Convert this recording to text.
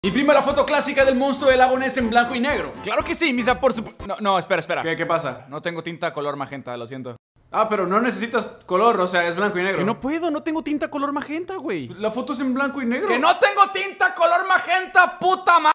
Imprime la foto clásica del monstruo del lago Ness en blanco y negro. Claro que sí, Misa, por supuesto. No, espera. ¿Qué pasa? No tengo tinta color magenta, lo siento. Ah, pero no necesitas color, o sea, es blanco y negro. Que no puedo, no tengo tinta color magenta, güey. La foto es en blanco y negro. ¡Que no tengo tinta color magenta, puta madre!